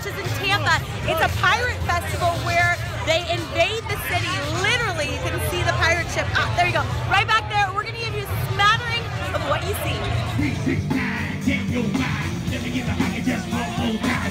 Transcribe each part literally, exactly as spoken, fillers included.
which is in Tampa. It's a pirate festival where they invade the city. Literally, you can see the pirate ship. Ah, there you go. Right back there. We're going to give you a smattering of what you see. three six nine, get your mind. Let me get the pocket just one more time.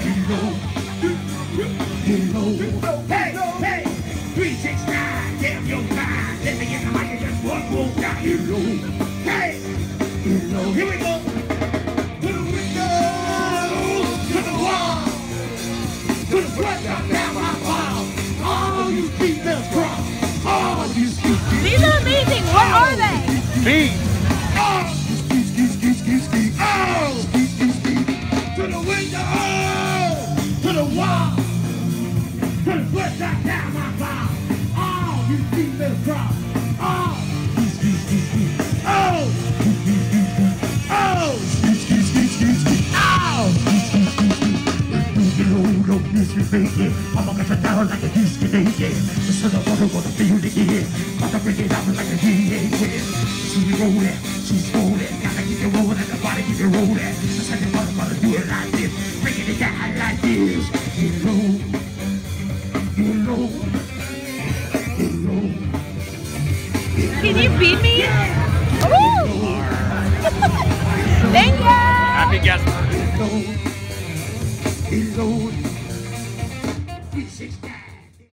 Hello. Hello. Hey, hey. three six nine, get your mind. Let me get the pocket just one more time. Hello. Hey. Hello. Here we go. To the window. To the wall. To the front down my wall. All you females crawl. All you females. These are amazing. What are they? Bees. Oh, ski, ski, ski, ski, ski. Oh, ski, ski, ski. To the window. Oh, to the wall. To the foot down, down my wall. Oh, you females crawl. Oh, ski, ski, ski, ski. Oh, ski, ski, ski, ski. Oh, ski, ski, ski, ski, ski. Oh, ski, ski, ski, ski. Don't miss me, baby. I'm gonna get down like a disco lady. The son of water gonna feel the air. Gotta bring it out like a D A twin. She's rolling, she's rolling. Gotta keep it rolling and the body keep it rolling. The second one gonna do it like this. Bringing it down like this. Hello.